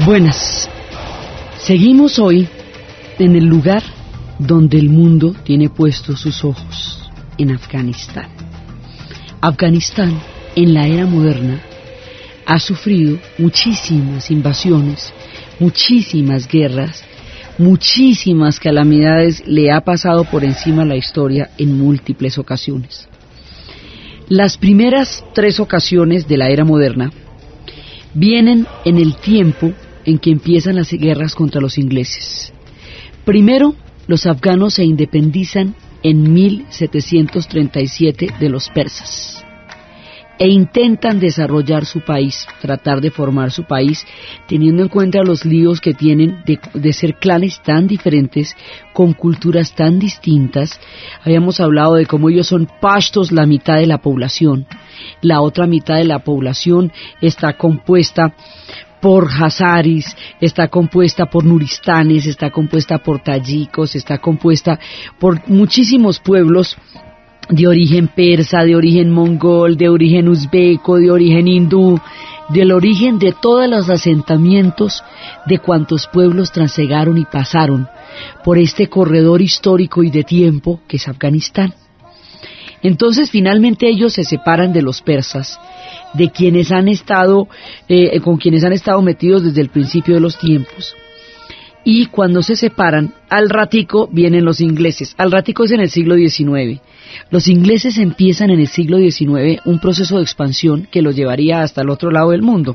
Buenas. Seguimos hoy en el lugar donde el mundo tiene puestos sus ojos, en Afganistán. Afganistán, en la era moderna, ha sufrido muchísimas invasiones, muchísimas guerras, muchísimas calamidades, le ha pasado por encima la historia en múltiples ocasiones. Las primeras 3 ocasiones de la era moderna vienen en el tiempo en que empiezan las guerras contra los ingleses. Primero, los afganos se independizan en 1737 de los persas e intentan desarrollar su país, tratar de formar su país, teniendo en cuenta los líos que tienen de ser clanes tan diferentes, con culturas tan distintas. Habíamos hablado de cómo ellos son pashtos, la mitad de la población. La otra mitad de la población está compuesta por hazaris, está compuesta por nuristanes, está compuesta por tayikos, está compuesta por muchísimos pueblos de origen persa, de origen mongol, de origen uzbeco, de origen hindú, del origen de todos los asentamientos de cuantos pueblos transegaron y pasaron por este corredor histórico y de tiempo que es Afganistán. Entonces finalmente ellos se separan de los persas, de quienes han estado, con quienes han estado metidos desde el principio de los tiempos. Y cuando se separan, al ratico vienen los ingleses. Al ratico es en el siglo XIX. Los ingleses empiezan en el siglo XIX un proceso de expansión que los llevaría hasta el otro lado del mundo.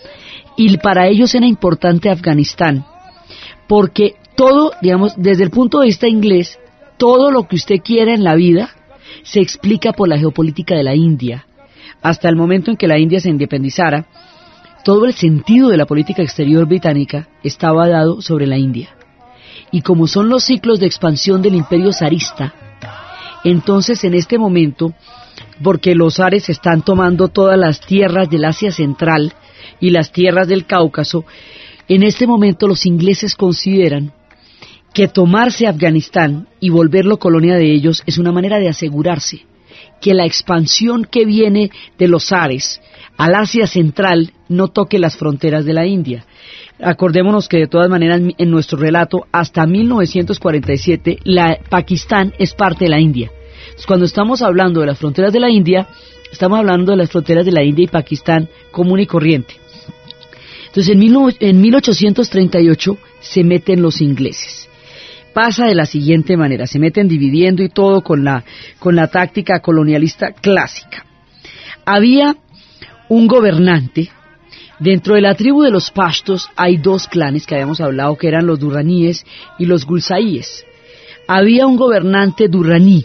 Y para ellos era importante Afganistán, porque todo, digamos, desde el punto de vista inglés, todo lo que usted quiera en la vida se explica por la geopolítica de la India. Hasta el momento en que la India se independizara, todo el sentido de la política exterior británica estaba dado sobre la India. Y como son los ciclos de expansión del imperio zarista, entonces en este momento, porque los zares están tomando todas las tierras del Asia Central y las tierras del Cáucaso, en este momento los ingleses consideran que tomarse Afganistán y volverlo colonia de ellos es una manera de asegurarse que la expansión que viene de los zares al Asia Central no toque las fronteras de la India. Acordémonos que de todas maneras en nuestro relato hasta 1947 Pakistán es parte de la India. Entonces, cuando estamos hablando de las fronteras de la India, estamos hablando de las fronteras de la India y Pakistán común y corriente. Entonces en 1838 se meten los ingleses. Pasa de la siguiente manera, se meten dividiendo y todo con la táctica colonialista clásica. Había un gobernante. Dentro de la tribu de los pashtos hay 2 clanes que habíamos hablado, que eran los durraníes y los gulsaíes. Había un gobernante durraní.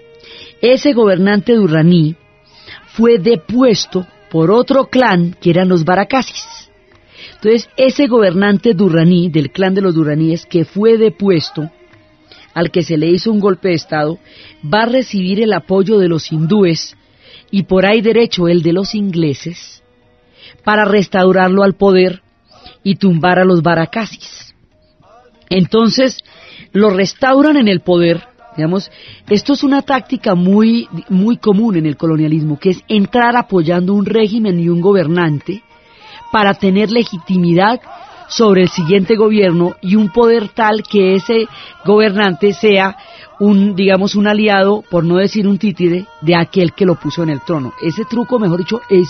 Ese gobernante durraní fue depuesto por otro clan que eran los barakasis. Entonces ese gobernante durraní, del clan de los durraníes, que fue depuesto, al que se le hizo un golpe de estado, va a recibir el apoyo de los hindúes y por ahí derecho el de los ingleses para restaurarlo al poder y tumbar a los barakasis. Entonces lo restauran en el poder. Digamos, esto es una táctica muy común en el colonialismo, que es entrar apoyando un régimen y un gobernante para tener legitimidad sobre el siguiente gobierno y un poder tal que ese gobernante sea un aliado, por no decir un títere, de aquel que lo puso en el trono. Ese truco, mejor dicho, es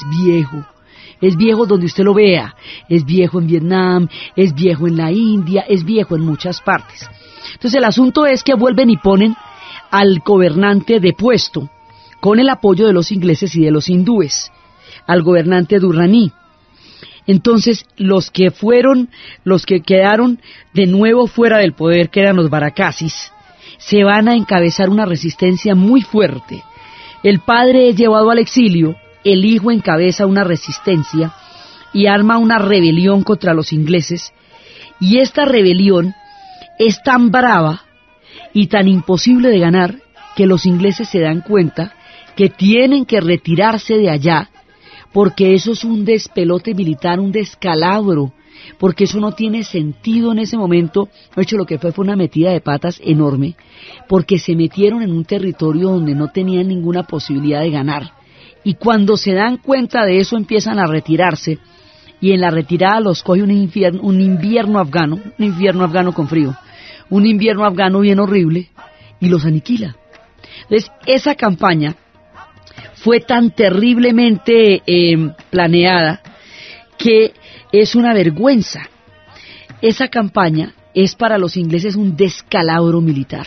viejo donde usted lo vea, es viejo en Vietnam, es viejo en la India, es viejo en muchas partes. Entonces el asunto es que vuelven y ponen al gobernante depuesto, con el apoyo de los ingleses y de los hindúes, al gobernante durraní. Entonces los que quedaron de nuevo fuera del poder, que eran los barakasis, se van a encabezar una resistencia muy fuerte. El padre es llevado al exilio, el hijo encabeza una resistencia y arma una rebelión contra los ingleses, y esta rebelión es tan brava y tan imposible de ganar que los ingleses se dan cuenta que tienen que retirarse de allá, porque eso es un despelote militar, un descalabro, porque eso no tiene sentido en ese momento. De hecho, lo que fue una metida de patas enorme, porque se metieron en un territorio donde no tenían ninguna posibilidad de ganar, y cuando se dan cuenta de eso empiezan a retirarse, y en la retirada los coge un invierno afgano con frío, un invierno afgano bien horrible, y los aniquila. Entonces, esa campaña fue tan terriblemente planeada que es una vergüenza. Esa campaña es para los ingleses un descalabro militar.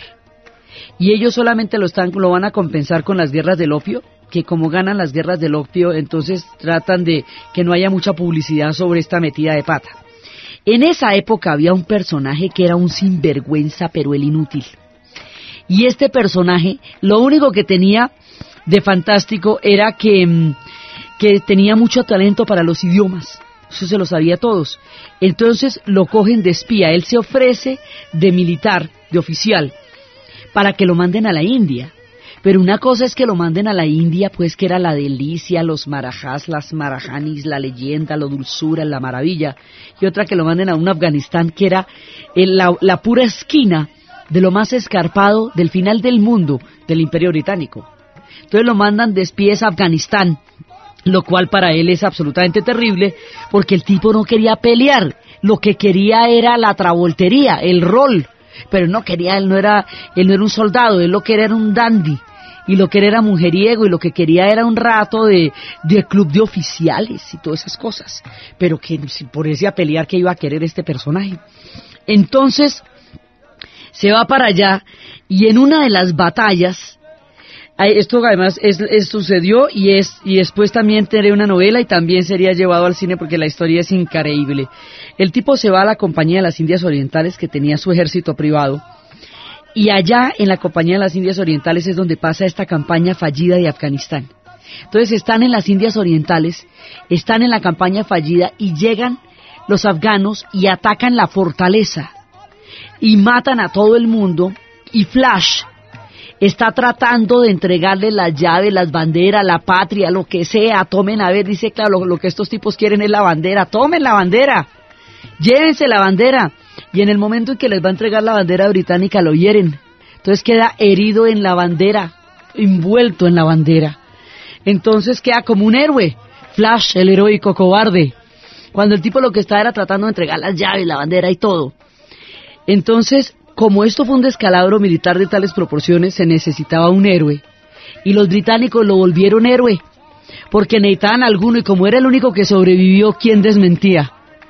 Y ellos solamente lo van a compensar con las guerras del opio, que como ganan las guerras del opio, entonces tratan de que no haya mucha publicidad sobre esta metida de pata. En esa época había un personaje que era un sinvergüenza, pero el inútil. Y este personaje, lo único que tenía de fantástico era que tenía mucho talento para los idiomas. Eso se lo sabía todos. Entonces lo cogen de espía. Él se ofrece de militar, de oficial, para que lo manden a la India. Pero una cosa es que lo manden a la India, pues que era la delicia, los marajás, las marajanis, la leyenda, la dulzura, la maravilla. Y otra que lo manden a un Afganistán que era la pura esquina de lo más escarpado del final del mundo del Imperio Británico. Entonces lo mandan de espías a Afganistán, lo cual para él es absolutamente terrible, porque el tipo no quería pelear, lo que quería era la travoltería, el rol, pero él no era un soldado, él lo que era un dandy, y lo que era mujeriego, y lo que quería era un rato de club de oficiales y todas esas cosas, pero que si ponerse a pelear, ¿qué iba a querer este personaje? Entonces se va para allá, y en una de las batallas, esto además sucedió y después también tendré una novela y también sería llevado al cine porque la historia es increíble. El tipo se va a la Compañía de las Indias Orientales, que tenía su ejército privado, y allá en la Compañía de las Indias Orientales es donde pasa esta campaña fallida de Afganistán. Entonces están en las Indias Orientales, están en la campaña fallida y llegan los afganos y atacan la fortaleza y matan a todo el mundo, y Flash está tratando de entregarle las llaves, las banderas, la patria, lo que sea. Tomen, a ver, dice, claro, lo que estos tipos quieren es la bandera. Tomen la bandera, llévense la bandera. Y en el momento en que les va a entregar la bandera británica, lo hieren. Entonces queda herido en la bandera, envuelto en la bandera. Entonces queda como un héroe, Flash, el heroico cobarde, cuando el tipo lo que está era tratando de entregar las llaves, la bandera y todo. Entonces, como esto fue un descalabro militar de tales proporciones, se necesitaba un héroe, y los británicos lo volvieron héroe, porque necesitaban alguno, y como era el único que sobrevivió, ¿quién desmentía?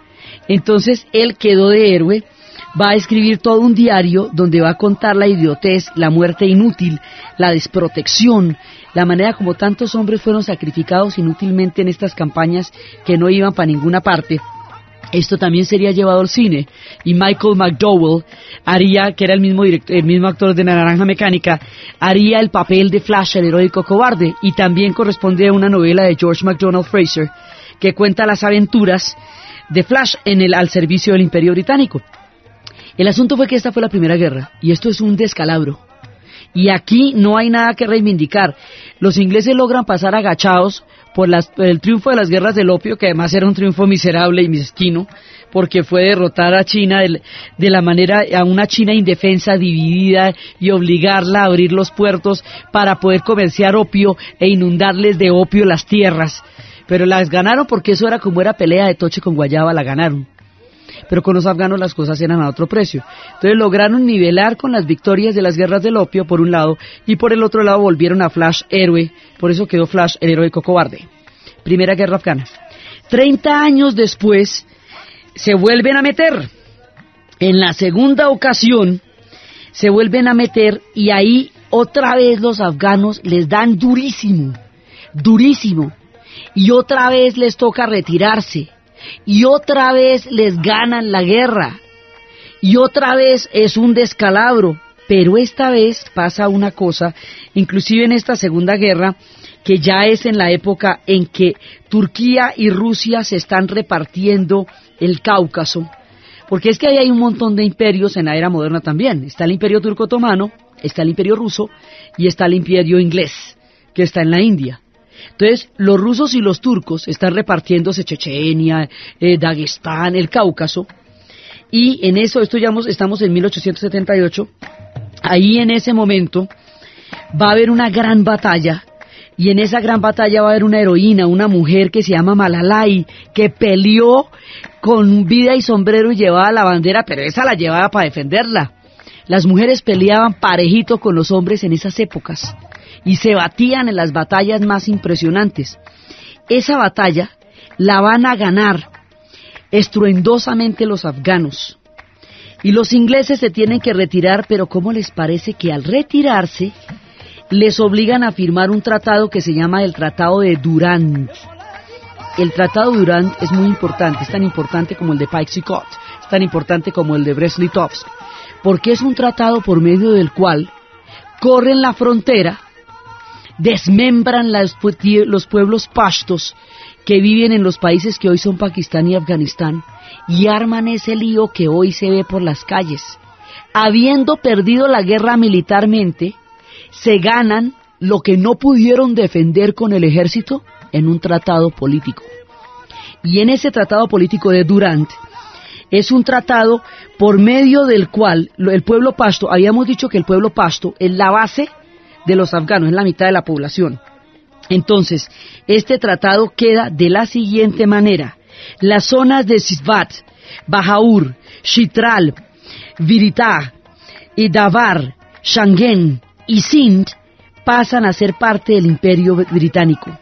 Entonces él quedó de héroe, va a escribir todo un diario donde va a contar la idiotez, la muerte inútil, la desprotección, la manera como tantos hombres fueron sacrificados inútilmente en estas campañas que no iban para ninguna parte. Esto también sería llevado al cine, y Michael McDowell haría, que era el mismo actor de La Naranja Mecánica, haría el papel de Flash, el heroico cobarde, y también corresponde a una novela de George MacDonald Fraser, que cuenta las aventuras de Flash al servicio del Imperio Británico. El asunto fue que esta fue la Primera Guerra, y esto es un descalabro, y aquí no hay nada que reivindicar. Los ingleses logran pasar agachados por el triunfo de las guerras del opio, que además era un triunfo miserable y mezquino, porque fue derrotar a China de la manera, a una China indefensa, dividida, y obligarla a abrir los puertos para poder comerciar opio e inundarles de opio las tierras. Pero las ganaron porque eso era como era pelea de toche con guayaba, la ganaron. Pero con los afganos las cosas eran a otro precio. Entonces lograron nivelar con las victorias de las guerras del opio por un lado, y por el otro lado volvieron a Flash héroe, por eso quedó Flash el heroico cobarde. Primera Guerra Afgana. 30 años después se vuelven a meter. En la segunda ocasión se vuelven a meter, y ahí otra vez los afganos les dan durísimo, durísimo, y otra vez les toca retirarse. Y otra vez les ganan la guerra, y otra vez es un descalabro, pero esta vez pasa una cosa, inclusive en esta segunda guerra, que ya es en la época en que Turquía y Rusia se están repartiendo el Cáucaso, porque es que ahí hay un montón de imperios en la era moderna también. Está el imperio turco otomano, está el imperio ruso, y está el imperio inglés, que está en la India. Entonces, los rusos y los turcos están repartiéndose Chechenia, Dagestán, el Cáucaso, y en eso, estamos en 1878, ahí en ese momento va a haber una gran batalla Y en esa gran batalla va a haber una heroína, una mujer que se llama Malalai, que peleó con vida y sombrero y llevaba la bandera, pero esa la llevaba para defenderla. Las mujeres peleaban parejito con los hombres en esas épocas y se batían en las batallas más impresionantes. Esa batalla la van a ganar estruendosamente los afganos. Y los ingleses se tienen que retirar, pero ¿cómo les parece que al retirarse les obligan a firmar un tratado que se llama el Tratado de Durand? El Tratado de Durand es muy importante, es tan importante como el de Paix-Icot, es tan importante como el de Brest-Litovsk, porque es un tratado por medio del cual corren la frontera, desmembran los pueblos pashtos que viven en los países que hoy son Pakistán y Afganistán y arman ese lío que hoy se ve por las calles. Habiendo perdido la guerra militarmente, se ganan lo que no pudieron defender con el ejército en un tratado político. Y en ese tratado político de Durand, es un tratado por medio del cual el pueblo pashto, habíamos dicho que el pueblo pashto es la base de los afganos, es la mitad de la población. Entonces, este tratado queda de la siguiente manera: las zonas de Sisvat, Bajaur, Chitral, Viritah, Davar, Shangen y Sindh pasan a ser parte del Imperio Británico.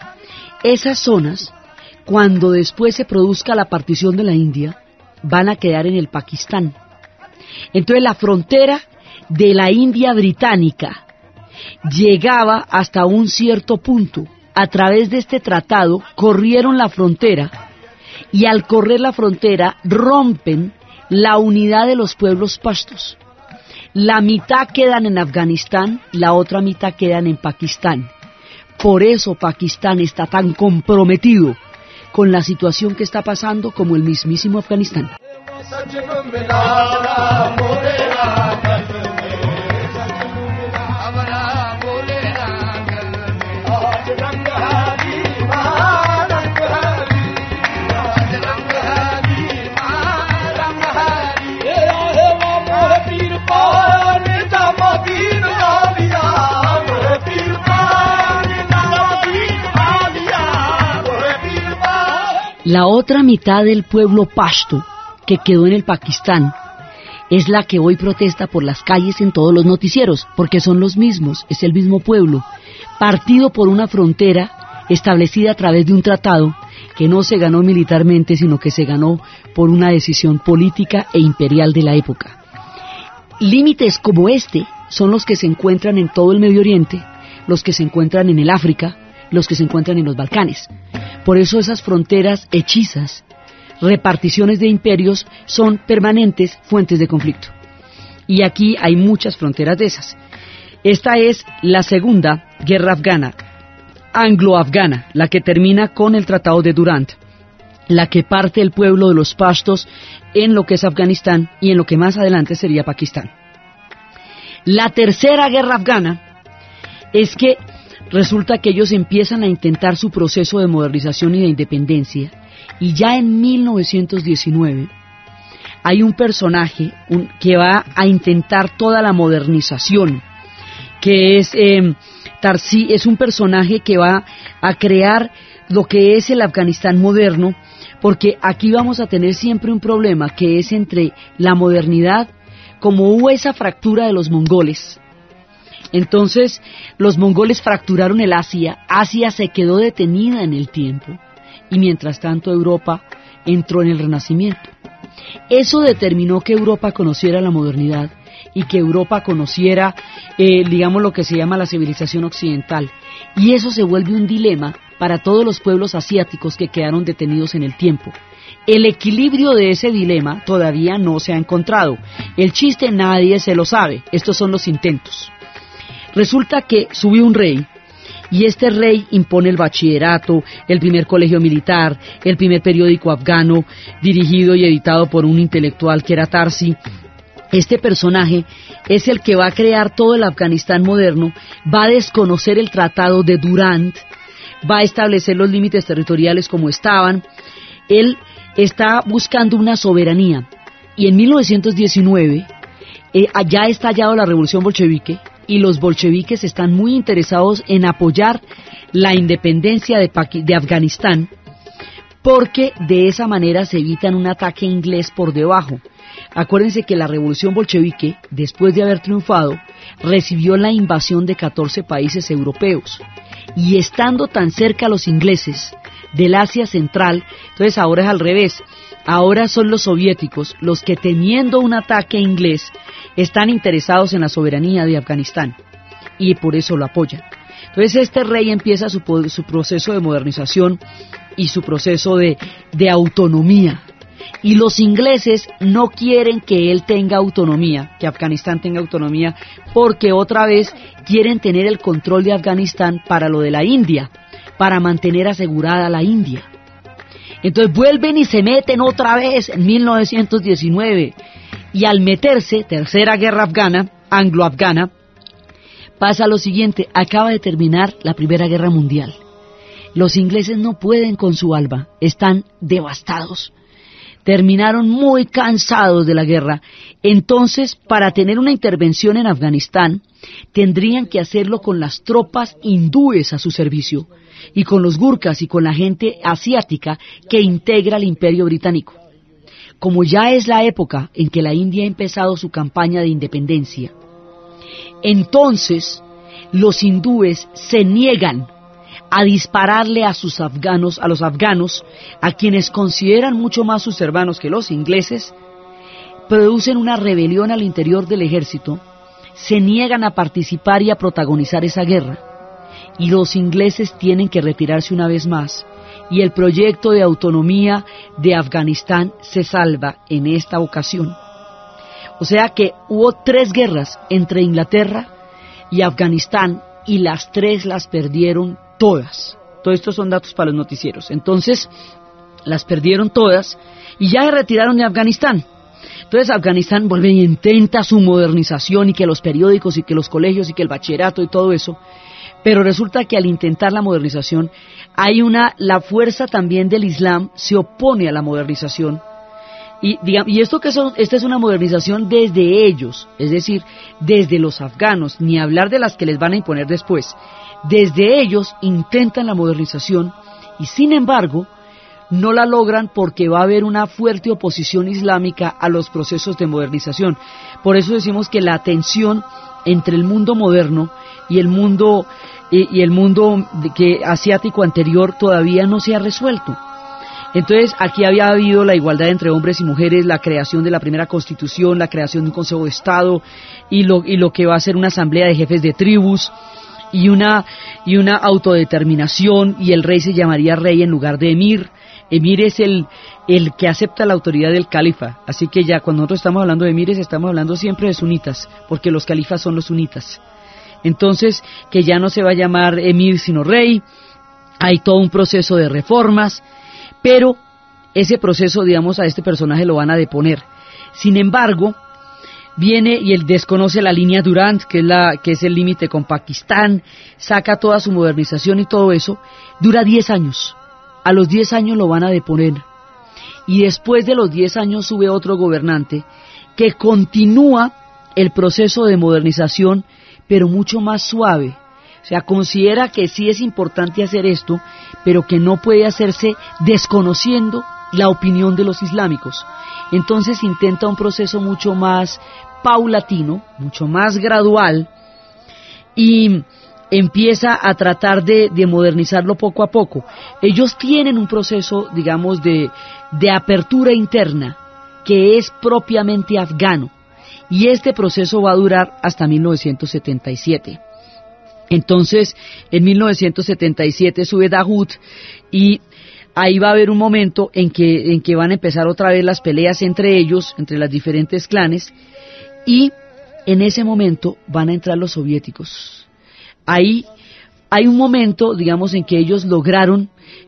Esas zonas, cuando después se produzca la partición de la India, van a quedar en el Pakistán. Entonces la frontera de la India británica llegaba hasta un cierto punto. A través de este tratado corrieron la frontera y al correr la frontera rompen la unidad de los pueblos pashtos. La mitad quedan en Afganistán, la otra mitad quedan en Pakistán. Por eso Pakistán está tan comprometido con la situación que está pasando como el mismísimo Afganistán. La otra mitad del pueblo pashto que quedó en el Pakistán es la que hoy protesta por las calles en todos los noticieros, porque son los mismos, es el mismo pueblo, partido por una frontera establecida a través de un tratado que no se ganó militarmente, sino que se ganó por una decisión política e imperial de la época. Límites como este son los que se encuentran en todo el Medio Oriente, los que se encuentran en el África, los que se encuentran en los Balcanes. Por eso esas fronteras hechizas, reparticiones de imperios, son permanentes fuentes de conflicto. Y aquí hay muchas fronteras de esas. Esta es la segunda guerra afgana, anglo-afgana, la que termina con el Tratado de Durand, la que parte el pueblo de los pashtos en lo que es Afganistán y en lo que más adelante sería Pakistán. La tercera guerra afgana es que resulta que ellos empiezan a intentar su proceso de modernización y de independencia, y ya en 1919 hay un personaje que va a intentar toda la modernización, que es Tarsi, es un personaje que va a crear lo que es el Afganistán moderno, porque aquí vamos a tener siempre un problema que es entre la modernidad, como hubo esa fractura de los mongoles. Entonces, los mongoles fracturaron el Asia se quedó detenida en el tiempo, y mientras tanto Europa entró en el Renacimiento. Eso determinó que Europa conociera la modernidad, y que Europa conociera, digamos, lo que se llama la civilización occidental, y eso se vuelve un dilema para todos los pueblos asiáticos que quedaron detenidos en el tiempo. El equilibrio de ese dilema todavía no se ha encontrado. El chiste nadie se lo sabe, estos son los intentos. Resulta que subió un rey, y este rey impone el bachillerato, el primer colegio militar, el primer periódico afgano, dirigido y editado por un intelectual que era Tarsi. Este personaje es el que va a crear todo el Afganistán moderno, va a desconocer el Tratado de Durand, va a establecer los límites territoriales como estaban. Él está buscando una soberanía, y en 1919 ya ha estallado la revolución bolchevique, y los bolcheviques están muy interesados en apoyar la independencia de Afganistán, porque de esa manera se evitan un ataque inglés por debajo. Acuérdense que la revolución bolchevique, después de haber triunfado, recibió la invasión de 14 países europeos, y estando tan cerca los ingleses del Asia Central, entonces ahora es al revés. Ahora son los soviéticos los que, temiendo un ataque inglés, están interesados en la soberanía de Afganistán y por eso lo apoyan. Entonces este rey empieza su proceso de modernización y su proceso de autonomía. Y los ingleses no quieren que él tenga autonomía, que Afganistán tenga autonomía, porque otra vez quieren tener el control de Afganistán para lo de la India, para mantener asegurada la India. Entonces vuelven y se meten otra vez en 1919, y al meterse, tercera guerra afgana, anglo-afgana, pasa lo siguiente: acaba de terminar la Primera Guerra Mundial. Los ingleses no pueden con su alba, están devastados. Terminaron muy cansados de la guerra. Entonces, para tener una intervención en Afganistán, tendrían que hacerlo con las tropas hindúes a su servicio, y con los gurkhas y con la gente asiática que integra el Imperio Británico. Como ya es la época en que la India ha empezado su campaña de independencia, entonces los hindúes se niegan a dispararle a los afganos, a quienes consideran mucho más sus hermanos que los ingleses. Producen una rebelión al interior del ejército, se niegan a participar y a protagonizar esa guerra, y los ingleses tienen que retirarse una vez más, y el proyecto de autonomía de Afganistán se salva en esta ocasión. O sea que hubo 3 guerras entre Inglaterra y Afganistán, y las 3 las perdieron todas. Todos estos son datos para los noticieros. Entonces, las perdieron todas y ya se retiraron de Afganistán. Entonces Afganistán vuelve y intenta su modernización, y que los periódicos y que los colegios y que el bachillerato y todo eso. Pero resulta que al intentar la modernización, la fuerza también del Islam se opone a la modernización. Y esto esta es una modernización desde ellos, es decir, desde los afganos, ni hablar de las que les van a imponer después. Desde ellos intentan la modernización y, sin embargo, no la logran, porque va a haber una fuerte oposición islámica a los procesos de modernización. Por eso decimos que la tensión entre el mundo moderno y el mundo asiático anterior todavía no se ha resuelto. Entonces aquí había habido la igualdad entre hombres y mujeres, la creación de la primera constitución, la creación de un consejo de estado, y lo que va a ser una asamblea de jefes de tribus, y una autodeterminación, y el rey se llamaría rey en lugar de emir. Emir es el que acepta la autoridad del califa. Así que ya cuando nosotros estamos hablando de emires, estamos hablando siempre de sunitas, porque los califas son los sunitas. Entonces, que ya no se va a llamar emir sino rey. Hay todo un proceso de reformas, pero ese proceso, digamos, a este personaje lo van a deponer. Sin embargo, viene y él desconoce la línea Durand, que es el límite con Pakistán, saca toda su modernización y todo eso. Dura 10 años. A los 10 años lo van a deponer. Y después de los 10 años sube otro gobernante que continúa el proceso de modernización, pero mucho más suave. O sea, considera que sí es importante hacer esto, pero que no puede hacerse desconociendo la opinión de los islámicos. Entonces intenta un proceso mucho más paulatino, mucho más gradual, y empieza a tratar de modernizarlo poco a poco. Ellos tienen un proceso, digamos, de apertura interna, que es propiamente afgano, y este proceso va a durar hasta 1977. Entonces, en 1977 sube Dawood, y ahí va a haber un momento en que van a empezar otra vez las peleas entre ellos, entre las diferentes clanes, y en ese momento van a entrar los soviéticos. Ahí hay un momento, digamos, en que ellos lograron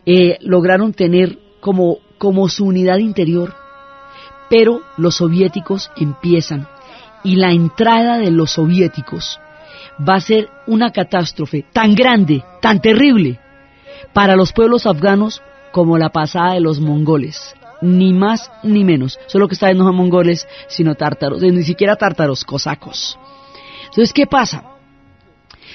tener como su unidad interior, pero los soviéticos empiezan, y la entrada de los soviéticos va a ser una catástrofe tan grande, tan terrible, para los pueblos afganos como la pasada de los mongoles, ni más ni menos. Solo que esta vez no son mongoles, sino tártaros, ni siquiera tártaros, cosacos. Entonces, ¿qué pasa?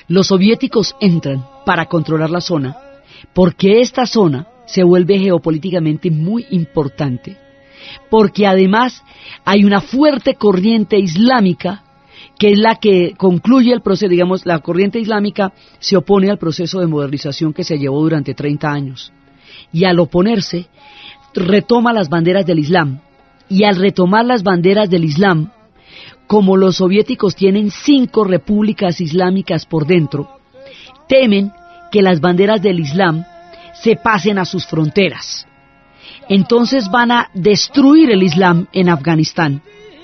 Los soviéticos entran para controlar la zona, porque esta zona se vuelve geopolíticamente muy importante, porque además hay una fuerte corriente islámica que es la que concluye el proceso. Digamos, la corriente islámica se opone al proceso de modernización que se llevó durante 30 años, y al oponerse, retoma las banderas del Islam, y al retomar las banderas del Islam, como los soviéticos tienen 5 repúblicas islámicas por dentro, temen que las banderas del Islam se pasen a sus fronteras. Entonces van a destruir el Islam en Afganistán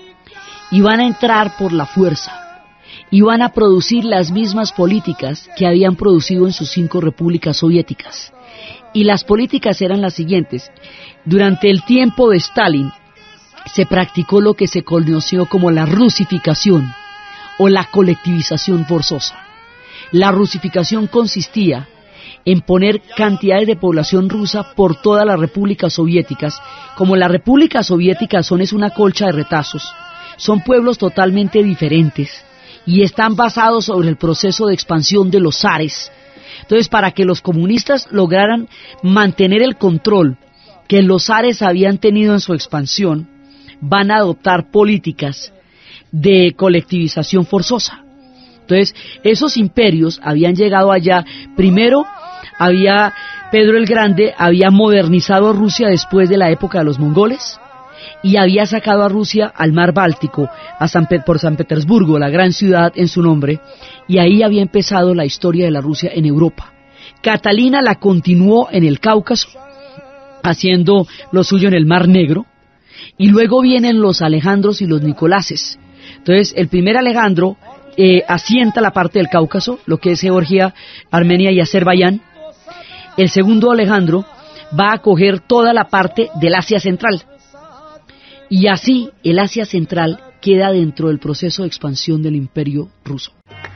y van a entrar por la fuerza y van a producir las mismas políticas que habían producido en sus 5 repúblicas soviéticas. Y las políticas eran las siguientes. Durante el tiempo de Stalin se practicó lo que se conoció como la rusificación o la colectivización forzosa. La rusificación consistía en poner cantidades de población rusa por todas las repúblicas soviéticas. Como las repúblicas soviéticas es una colcha de retazos, son pueblos totalmente diferentes y están basados sobre el proceso de expansión de los zares. Entonces, para que los comunistas lograran mantener el control que los zares habían tenido en su expansión, van a adoptar políticas de colectivización forzosa. Entonces, esos imperios habían llegado allá. Primero, Pedro el Grande había modernizado a Rusia después de la época de los mongoles y había sacado a Rusia al mar Báltico, por San Petersburgo, la gran ciudad en su nombre, y ahí había empezado la historia de la Rusia en Europa. Catalina la continuó en el Cáucaso, haciendo lo suyo en el Mar Negro, y luego vienen los Alejandros y los Nicolases. Entonces, el primer Alejandro asienta la parte del Cáucaso, lo que es Georgia, Armenia y Azerbaiyán. El segundo Alejandro va a coger toda la parte del Asia Central. Y así el Asia Central queda dentro del proceso de expansión del Imperio ruso.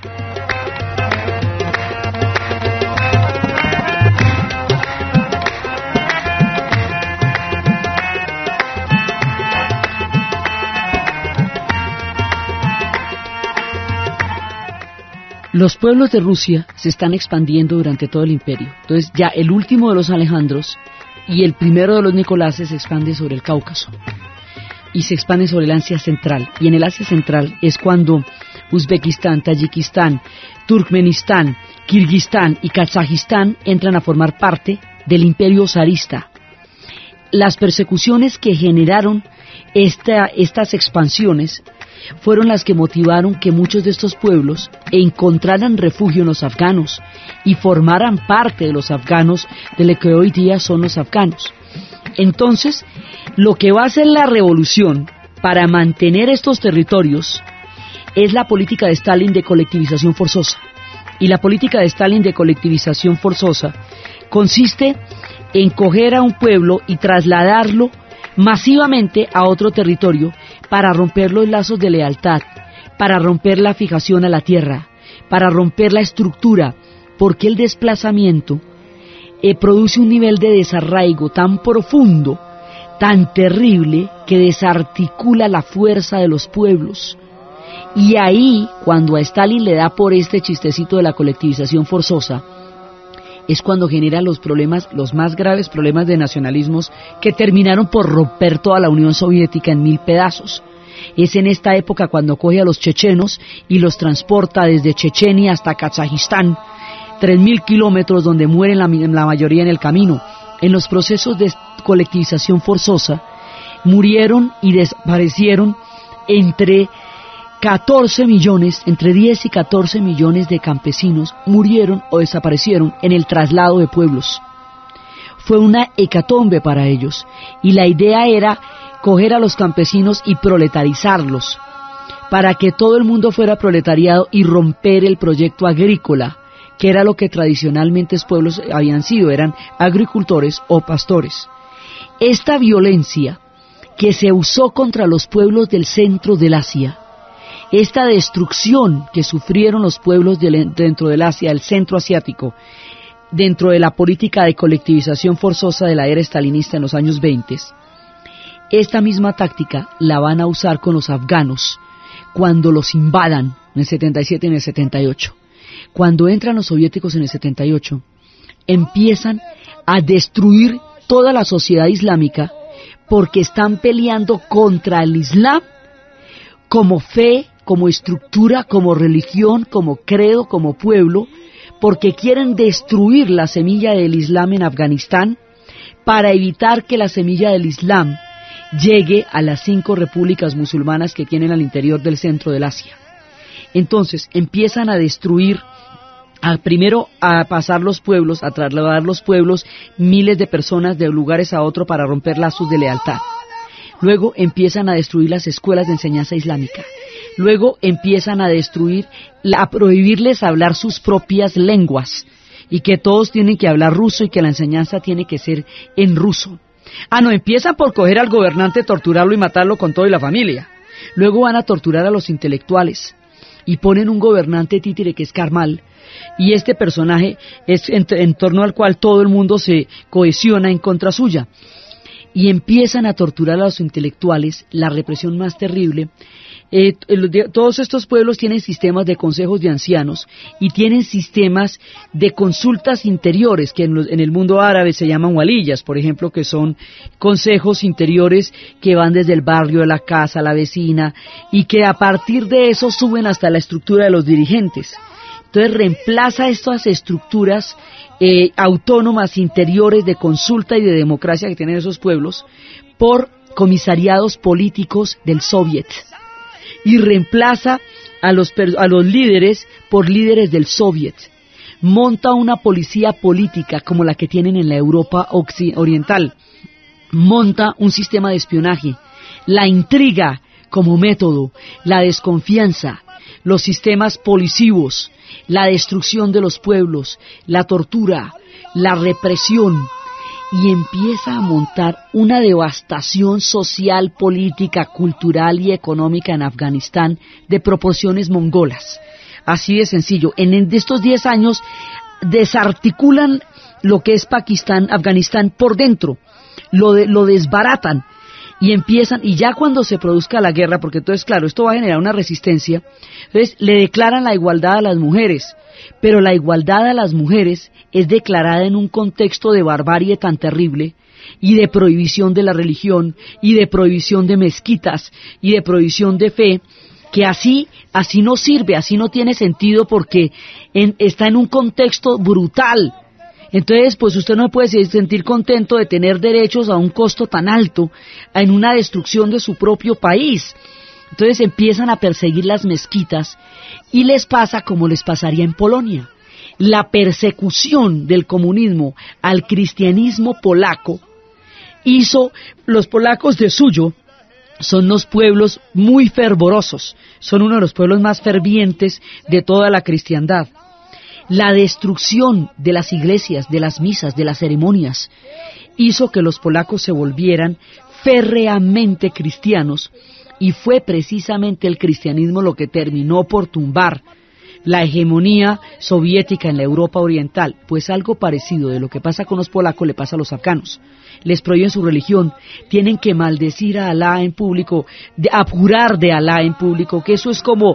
Los pueblos de Rusia se están expandiendo durante todo el imperio. Entonces ya el último de los Alejandros y el primero de los Nicolases se expande sobre el Cáucaso y se expande sobre el Asia Central. Y en el Asia Central es cuando Uzbekistán, Tayikistán, Turkmenistán, Kirguistán y Kazajistán entran a formar parte del imperio zarista. Las persecuciones que generaron estas expansiones fueron las que motivaron que muchos de estos pueblos encontraran refugio en los afganos y formaran parte de los afganos, de lo que hoy día son los afganos. Entonces, lo que va a hacer la revolución para mantener estos territorios es la política de Stalin de colectivización forzosa. Y la política de Stalin de colectivización forzosa consiste en coger a un pueblo y trasladarlo masivamente a otro territorio para romper los lazos de lealtad, para romper la fijación a la tierra, para romper la estructura, porque el desplazamiento produce un nivel de desarraigo tan profundo, tan terrible, que desarticula la fuerza de los pueblos. Y ahí, cuando a Stalin le da por este chistecito de la colectivización forzosa, es cuando genera los problemas, los más graves problemas de nacionalismos que terminaron por romper toda la Unión Soviética en 1000 pedazos. Es en esta época cuando coge a los chechenos y los transporta desde Chechenia hasta Kazajistán, 3000 kilómetros donde mueren la mayoría en el camino. En los procesos de colectivización forzosa murieron y desaparecieron entre 10 y 14 millones de campesinos murieron o desaparecieron en el traslado de pueblos. Fue una hecatombe para ellos y la idea era coger a los campesinos y proletarizarlos para que todo el mundo fuera proletariado y romper el proyecto agrícola, que era lo que tradicionalmente los pueblos habían sido, eran agricultores o pastores. Esta violencia que se usó contra los pueblos del centro del Asia, esta destrucción que sufrieron los pueblos dentro del Asia, el centro asiático, dentro de la política de colectivización forzosa de la era stalinista en los años 20, esta misma táctica la van a usar con los afganos cuando los invadan en el 77 y en el 78. Cuando entran los soviéticos en el 78, empiezan a destruir toda la sociedad islámica porque están peleando contra el Islam como fe, como estructura, como religión, como credo, como pueblo, porque quieren destruir la semilla del Islam en Afganistán para evitar que la semilla del Islam llegue a las 5 repúblicas musulmanas que tienen al interior del centro del Asia. Entonces empiezan a destruir, primero a pasar los pueblos, a trasladar los pueblos, miles de personas de lugares a otro para romper lazos de lealtad. Luego empiezan a destruir las escuelas de enseñanza islámica. Luego empiezan a destruir, a prohibirles hablar sus propias lenguas y que todos tienen que hablar ruso y que la enseñanza tiene que ser en ruso. No, empiezan por coger al gobernante, torturarlo y matarlo con todo y la familia. Luego van a torturar a los intelectuales y ponen un gobernante títere que es Karmal, y este personaje es en torno al cual todo el mundo se cohesiona en contra suya. Y empiezan a torturar a los intelectuales, la represión más terrible. Todos estos pueblos tienen sistemas de consejos de ancianos y tienen sistemas de consultas interiores que en el mundo árabe se llaman waliyas, por ejemplo, que son consejos interiores que van desde el barrio, la casa, la vecina, y que a partir de eso suben hasta la estructura de los dirigentes. Entonces reemplaza estas estructuras autónomas interiores de consulta y de democracia que tienen esos pueblos por comisariados políticos del Soviet, y reemplaza a los líderes por líderes del Soviet. Monta una policía política como la que tienen en la Europa oriental. Monta un sistema de espionaje, la intriga como método, la desconfianza, los sistemas policivos, la destrucción de los pueblos, la tortura, la represión, y empieza a montar una devastación social, política, cultural y económica en Afganistán de proporciones mongolas. Así de sencillo. En estos 10 años desarticulan lo que es Pakistán, Afganistán por dentro, lo desbaratan y empiezan, y ya cuando se produzca la guerra, porque entonces claro, esto va a generar una resistencia, entonces le declaran la igualdad a las mujeres, pero la igualdad a las mujeres es declarada en un contexto de barbarie tan terrible y de prohibición de la religión y de prohibición de mezquitas y de prohibición de fe, que así no sirve, así no tiene sentido porque está en un contexto brutal. Entonces, pues usted no puede sentir contento de tener derechos a un costo tan alto en una destrucción de su propio país. Entonces empiezan a perseguir las mezquitas y les pasa como les pasaría en Polonia. La persecución del comunismo al cristianismo polaco hizo, los polacos de suyo son unos pueblos muy fervorosos, son uno de los pueblos más fervientes de toda la cristiandad. La destrucción de las iglesias, de las misas, de las ceremonias, hizo que los polacos se volvieran férreamente cristianos, y fue precisamente el cristianismo lo que terminó por tumbar la hegemonía soviética en la Europa oriental. Pues algo parecido de lo que pasa con los polacos le pasa a los afganos. Les prohíben su religión, tienen que maldecir a Alá en público, abjurar de Alá en público, que eso es como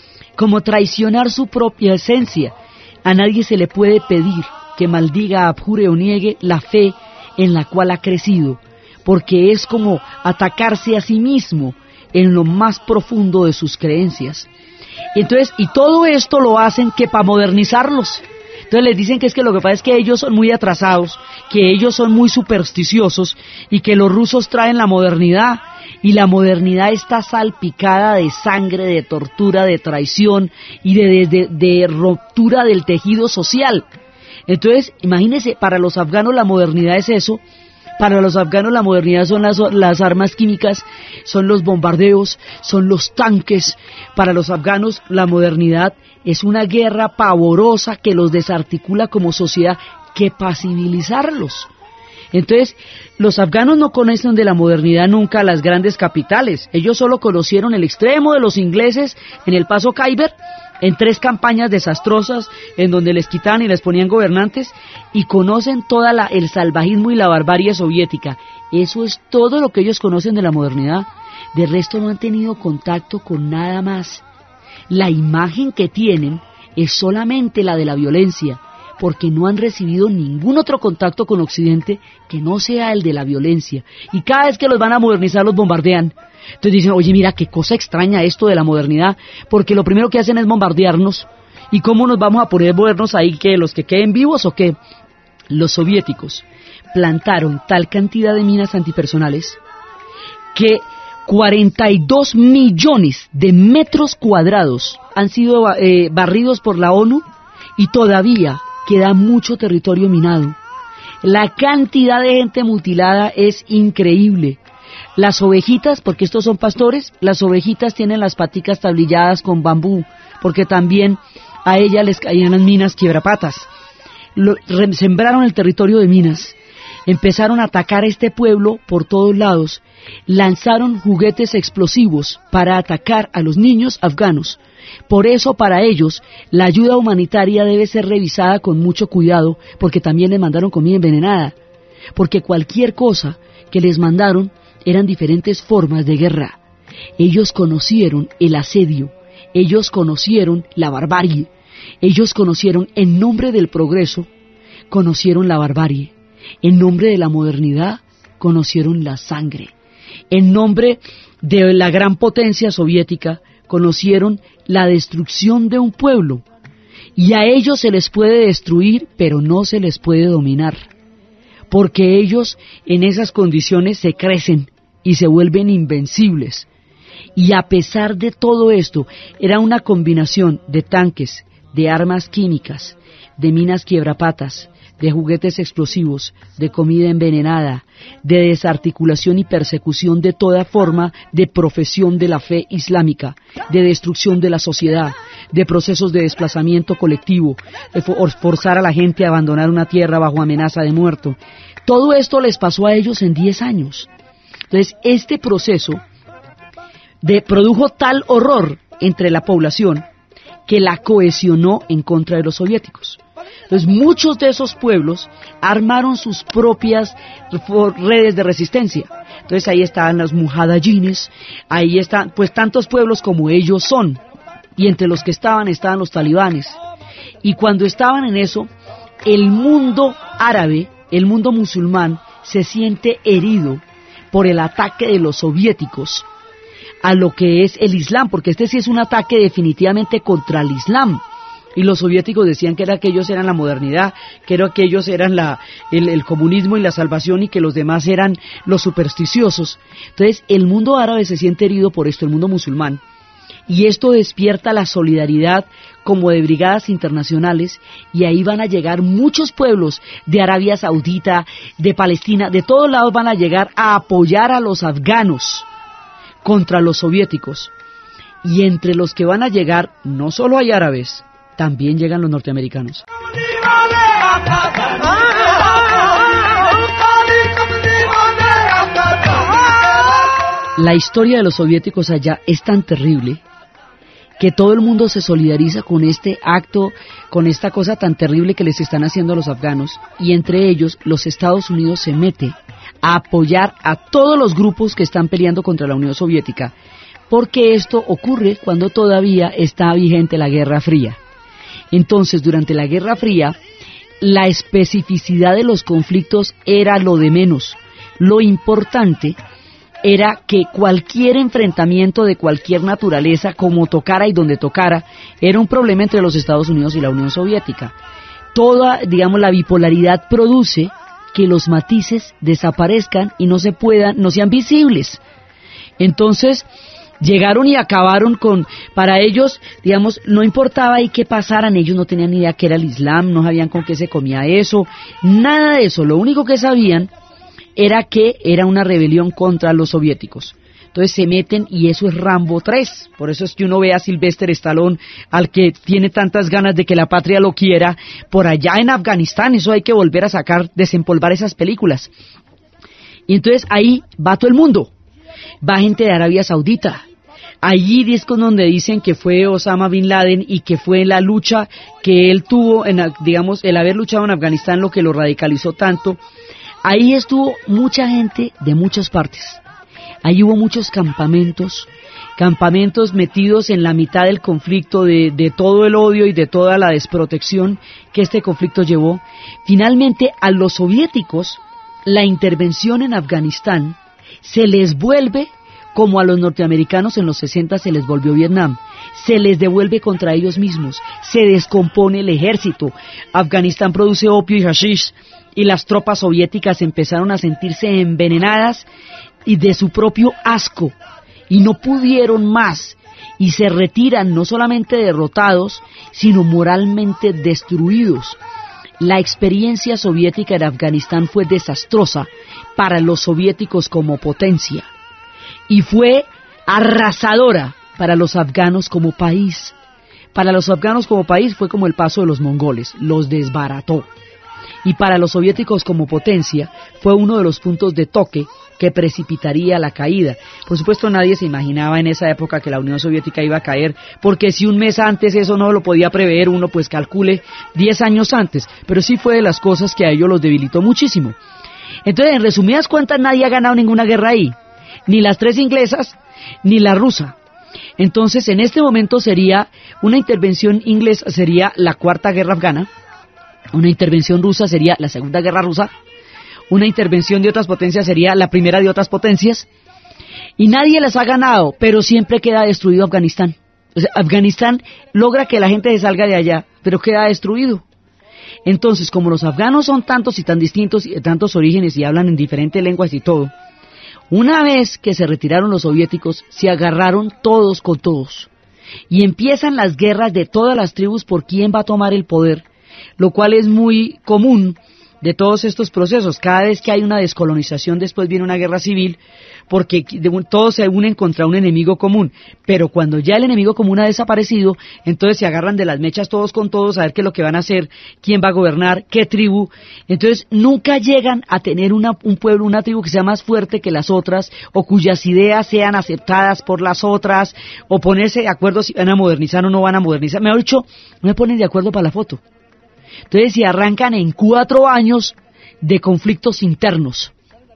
traicionar su propia esencia. A nadie se le puede pedir que maldiga, abjure o niegue la fe en la cual ha crecido, porque es como atacarse a sí mismo en lo más profundo de sus creencias. Entonces, y todo esto lo hacen que para modernizarlos. Entonces les dicen que es que lo que pasa es que ellos son muy atrasados, que ellos son muy supersticiosos y que los rusos traen la modernidad. Y la modernidad está salpicada de sangre, de tortura, de traición y de ruptura del tejido social. Entonces, imagínense, para los afganos la modernidad es eso. Para los afganos la modernidad son las armas químicas, son los bombardeos, son los tanques. Para los afganos la modernidad es una guerra pavorosa que los desarticula como sociedad, que para civilizarlos. Entonces, los afganos no conocen de la modernidad nunca las grandes capitales. Ellos solo conocieron el extremo de los ingleses en el paso Khyber, en 3 campañas desastrosas en donde les quitaban y les ponían gobernantes, y conocen toda el salvajismo y la barbarie soviética. Eso es todo lo que ellos conocen de la modernidad. De resto no han tenido contacto con nada más. La imagen que tienen es solamente la de la violencia, porque no han recibido ningún otro contacto con Occidente que no sea el de la violencia. Y cada vez que los van a modernizar los bombardean. Entonces dicen, oye, mira, qué cosa extraña esto de la modernidad, porque lo primero que hacen es bombardearnos. ¿Y cómo nos vamos a poder movernos ahí, que los que queden vivos o qué? Los soviéticos plantaron tal cantidad de minas antipersonales que 42 millones de metros cuadrados han sido barridos por la ONU y todavía queda mucho territorio minado. La cantidad de gente mutilada es increíble. Las ovejitas, porque estos son pastores, las ovejitas tienen las paticas tablilladas con bambú, porque también a ellas les caían las minas quiebrapatas. Sembraron el territorio de minas, empezaron a atacar a este pueblo por todos lados, lanzaron juguetes explosivos para atacar a los niños afganos. Por eso, para ellos, la ayuda humanitaria debe ser revisada con mucho cuidado, porque también les mandaron comida envenenada, porque cualquier cosa que les mandaron eran diferentes formas de guerra. Ellos conocieron el asedio, ellos conocieron la barbarie, ellos conocieron en nombre del progreso, conocieron la barbarie, en nombre de la modernidad, conocieron la sangre, en nombre de la gran potencia soviética, conocieron la destrucción de un pueblo, y a ellos se les puede destruir, pero no se les puede dominar, porque ellos en esas condiciones se crecen y se vuelven invencibles. Y a pesar de todo esto, era una combinación de tanques, de armas químicas, de minas quiebrapatas, de juguetes explosivos, de comida envenenada, de desarticulación y persecución de toda forma de profesión de la fe islámica, de destrucción de la sociedad, de procesos de desplazamiento colectivo, de forzar a la gente a abandonar una tierra bajo amenaza de muerto. Todo esto les pasó a ellos en 10 años. Entonces, este proceso produjo tal horror entre la población que la cohesionó en contra de los soviéticos. Entonces, muchos de esos pueblos armaron sus propias redes de resistencia. Entonces, ahí estaban los mujahidines, ahí están, pues, tantos pueblos como ellos son. Y entre los que estaban los talibanes. Y cuando estaban en eso, el mundo árabe, el mundo musulmán, se siente herido por el ataque de los soviéticos a lo que es el Islam, porque este sí es un ataque definitivamente contra el Islam. Y los soviéticos decían que aquellos eran la modernidad, que aquellos eran el comunismo y la salvación, y que los demás eran los supersticiosos. Entonces, el mundo árabe se siente herido por esto, el mundo musulmán. Y esto despierta la solidaridad como de brigadas internacionales, y ahí van a llegar muchos pueblos de Arabia Saudita, de Palestina, de todos lados van a llegar a apoyar a los afganos contra los soviéticos. Y entre los que van a llegar, no solo hay árabes, también llegan los norteamericanos. La historia de los soviéticos allá es tan terrible que todo el mundo se solidariza con este acto, con esta cosa tan terrible que les están haciendo a los afganos, y entre ellos los Estados Unidos se mete a apoyar a todos los grupos que están peleando contra la Unión Soviética, porque esto ocurre cuando todavía está vigente la Guerra Fría. Entonces, durante la Guerra Fría, la especificidad de los conflictos era lo de menos. Lo importante era que cualquier enfrentamiento de cualquier naturaleza, como tocara y donde tocara, era un problema entre los Estados Unidos y la Unión Soviética. Toda, la bipolaridad produce que los matices desaparezcan y no sean visibles. Entonces, llegaron y acabaron para ellos, no importaba ahí qué pasaran, ellos no tenían ni idea qué era el Islam, no sabían con qué se comía eso, nada de eso. Lo único que sabían era que era una rebelión contra los soviéticos. Entonces se meten, y eso es Rambo 3, por eso es que uno ve a Sylvester Stallone, al que tiene tantas ganas de que la patria lo quiera, por allá en Afganistán. Eso hay que volver a desempolvar esas películas. Y entonces ahí va todo el mundo, va gente de Arabia Saudita. Allí es donde dicen que fue Osama Bin Laden, y que fue la lucha que él tuvo, el haber luchado en Afganistán, lo que lo radicalizó tanto. Ahí estuvo mucha gente de muchas partes. Ahí hubo muchos campamentos metidos en la mitad del conflicto, de todo el odio y de toda la desprotección que este conflicto llevó. Finalmente, a los soviéticos, la intervención en Afganistán se les vuelve como a los norteamericanos en los 60 se les volvió Vietnam. Se les devuelve contra ellos mismos, se descompone el ejército. Afganistán produce opio y hashish, y las tropas soviéticas empezaron a sentirse envenenadas y de su propio asco, y no pudieron más, y se retiran no solamente derrotados, sino moralmente destruidos. La experiencia soviética en Afganistán fue desastrosa para los soviéticos como potencia, y fue arrasadora para los afganos como país. Para los afganos como país fue como el paso de los mongoles, los desbarató. Y para los soviéticos como potencia fue uno de los puntos de toque que precipitaría la caída. Por supuesto, nadie se imaginaba en esa época que la Unión Soviética iba a caer, porque si un mes antes eso no lo podía prever uno, pues calcule 10 años antes, pero sí fue de las cosas que a ellos los debilitó muchísimo. Entonces, en resumidas cuentas, nadie ha ganado ninguna guerra ahí, ni las 3 inglesas, ni la rusa. Entonces, en este momento sería una intervención inglesa, sería la 4ª guerra afgana, una intervención rusa sería la 2ª guerra rusa, una intervención de otras potencias sería la primera de otras potencias, y nadie las ha ganado, pero siempre queda destruido Afganistán. O sea, Afganistán logra que la gente se salga de allá, pero queda destruido. Entonces, como los afganos son tantos y tan distintos, y de tantos orígenes, y hablan en diferentes lenguas y todo, una vez que se retiraron los soviéticos, se agarraron todos con todos, y empiezan las guerras de todas las tribus por quién va a tomar el poder, lo cual es muy común de todos estos procesos. Cada vez que hay una descolonización, después viene una guerra civil, porque todos se unen contra un enemigo común, pero cuando ya el enemigo común ha desaparecido, entonces se agarran de las mechas todos con todos a ver qué es lo que van a hacer, quién va a gobernar, qué tribu. Entonces nunca llegan a tener un pueblo, una tribu que sea más fuerte que las otras, o cuyas ideas sean aceptadas por las otras, o ponerse de acuerdo si van a modernizar o no van a modernizar. Mejor dicho, no me ponen de acuerdo para la foto. Entonces, si arrancan en 4 años de conflictos internos,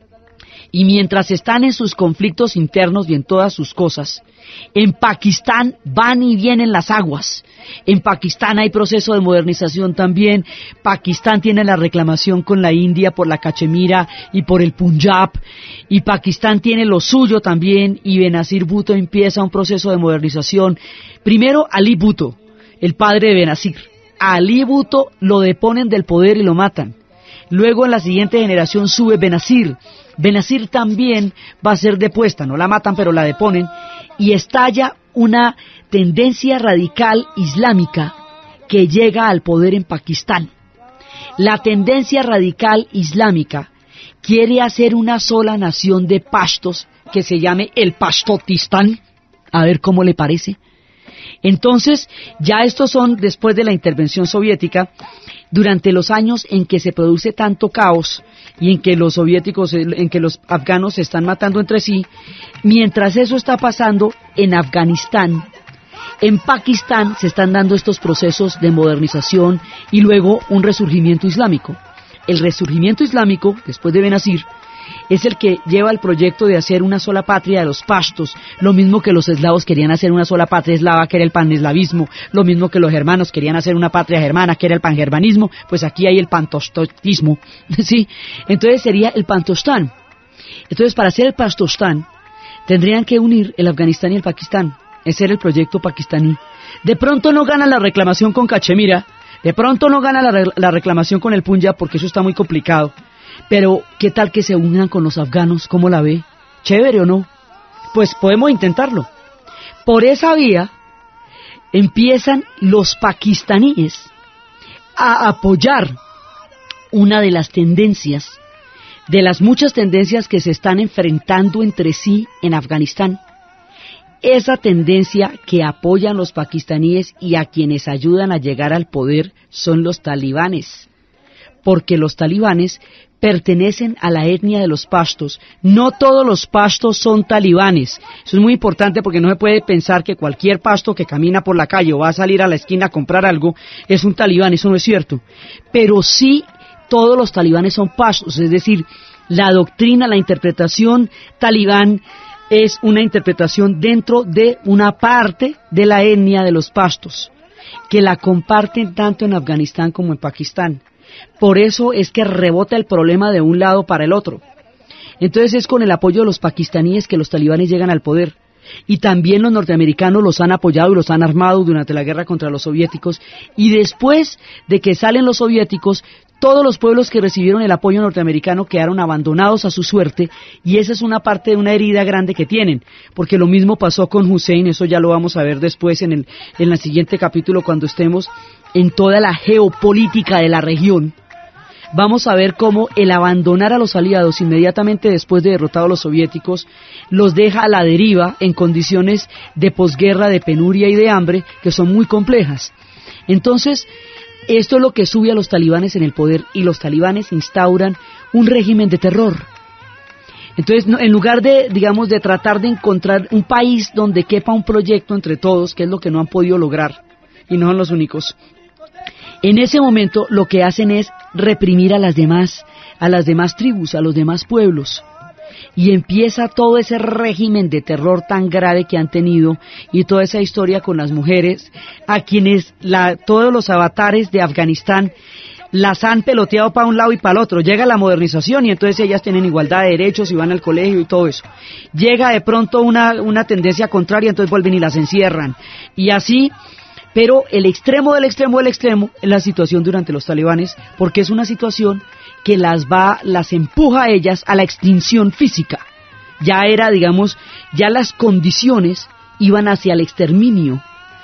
y mientras están en sus conflictos internos y en todas sus cosas, en Pakistán van y vienen las aguas. En Pakistán hay proceso de modernización también. Pakistán tiene la reclamación con la India por la Cachemira y por el Punjab, y Pakistán tiene lo suyo también, y Benazir Bhutto empieza un proceso de modernización. Primero Ali Bhutto, el padre de Benazir. A Ali Bhutto lo deponen del poder y lo matan. Luego en la siguiente generación sube Benazir. Benazir también va a ser depuesta, no la matan pero la deponen, y estalla una tendencia radical islámica que llega al poder en Pakistán. La tendencia radical islámica quiere hacer una sola nación de pashtos que se llame el Pashtotistán, a ver cómo le parece. Entonces, ya estos son después de la intervención soviética, durante los años en que se produce tanto caos y en que los soviéticos, en que los afganos se están matando entre sí. Mientras eso está pasando en Afganistán, en Pakistán se están dando estos procesos de modernización y luego un resurgimiento islámico. El resurgimiento islámico, después de Benazir, es el que lleva el proyecto de hacer una sola patria de los pashtos, lo mismo que los eslavos querían hacer una sola patria eslava, que era el paneslavismo, lo mismo que los germanos querían hacer una patria germana, que era el pangermanismo. Pues aquí hay el pantostotismo, ¿sí? Entonces sería el Pantostán. Entonces, para hacer el Pantostán, tendrían que unir el Afganistán y el Pakistán. Ese era el proyecto pakistaní. De pronto no gana la reclamación con Cachemira, de pronto no gana la reclamación con el Punjab, porque eso está muy complicado. Pero, ¿qué tal que se unan con los afganos? ¿Cómo la ve? ¿Chévere o no? Pues podemos intentarlo. Por esa vía empiezan los pakistaníes a apoyar una de las tendencias, de las muchas tendencias que se están enfrentando entre sí en Afganistán. Esa tendencia que apoyan los pakistaníes y a quienes ayudan a llegar al poder son los talibanes, porque los talibanes pertenecen a la etnia de los pashtos. No todos los pashtos son talibanes. Eso es muy importante, porque no se puede pensar que cualquier pashto que camina por la calle o va a salir a la esquina a comprar algo es un talibán. Eso no es cierto. Pero sí, todos los talibanes son pashtos, es decir, la doctrina, la interpretación talibán es una interpretación dentro de una parte de la etnia de los pashtos, que la comparten tanto en Afganistán como en Pakistán. Por eso es que rebota el problema de un lado para el otro. Entonces es con el apoyo de los pakistaníes que los talibanes llegan al poder. Y también los norteamericanos los han apoyado y los han armado durante la guerra contra los soviéticos. Y después de que salen los soviéticos, todos los pueblos que recibieron el apoyo norteamericano quedaron abandonados a su suerte, y esa es una parte de una herida grande que tienen, porque lo mismo pasó con Hussein. Eso ya lo vamos a ver después en el siguiente capítulo, cuando estemos en toda la geopolítica de la región. Vamos a ver cómo el abandonar a los aliados inmediatamente después de derrotados a los soviéticos los deja a la deriva en condiciones de posguerra, de penuria y de hambre que son muy complejas. Entonces, esto es lo que sube a los talibanes en el poder, y los talibanes instauran un régimen de terror. Entonces, en lugar de, digamos, de tratar de encontrar un país donde quepa un proyecto entre todos, que es lo que no han podido lograr, y no son los únicos, en ese momento lo que hacen es reprimir a las demás tribus, a los demás pueblos. Y empieza todo ese régimen de terror tan grave que han tenido, y toda esa historia con las mujeres, a quienes todos los avatares de Afganistán las han peloteado para un lado y para el otro. Llega la modernización y entonces ellas tienen igualdad de derechos y van al colegio y todo eso. Llega de pronto una tendencia contraria, entonces vuelven y las encierran. Y así... Pero el extremo del extremo del extremo es la situación durante los talibanes, porque es una situación que las empuja a ellas a la extinción física. Ya era, digamos, ya las condiciones iban hacia el exterminio,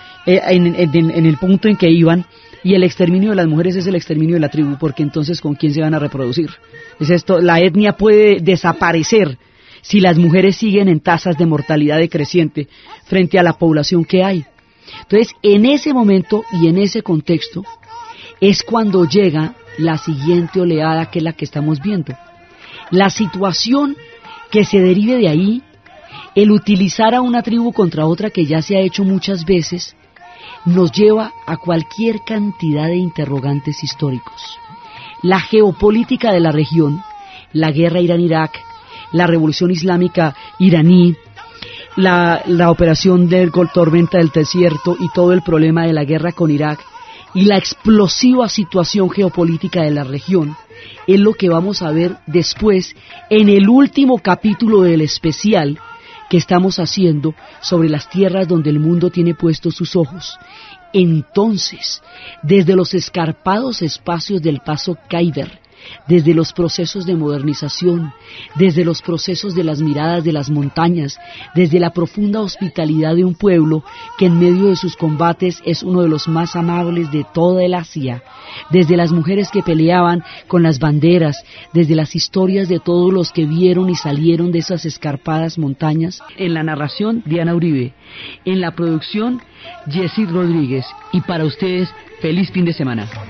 en el punto en que iban, y el exterminio de las mujeres es el exterminio de la tribu, porque entonces ¿con quién se van a reproducir? Es esto, la etnia puede desaparecer si las mujeres siguen en tasas de mortalidad decreciente frente a la población que hay. Entonces, en ese momento y en ese contexto es cuando llega la siguiente oleada, que es la que estamos viendo. La situación que se derive de ahí, el utilizar a una tribu contra otra, que ya se ha hecho muchas veces, nos lleva a cualquier cantidad de interrogantes históricos. La geopolítica de la región, la guerra Irán-Irak, la revolución islámica iraní, la operación del Tormenta del Desierto y todo el problema de la guerra con Irak, y la explosiva situación geopolítica de la región, es lo que vamos a ver después en el último capítulo del especial que estamos haciendo sobre las tierras donde el mundo tiene puestos sus ojos. Entonces, desde los escarpados espacios del paso Khyber, desde los procesos de modernización, desde los procesos de las miradas de las montañas, desde la profunda hospitalidad de un pueblo que en medio de sus combates es uno de los más amables de toda el Asia, desde las mujeres que peleaban con las banderas, desde las historias de todos los que vieron y salieron de esas escarpadas montañas. En la narración, Diana Uribe; en la producción, Yesid Rodríguez. Y para ustedes, feliz fin de semana.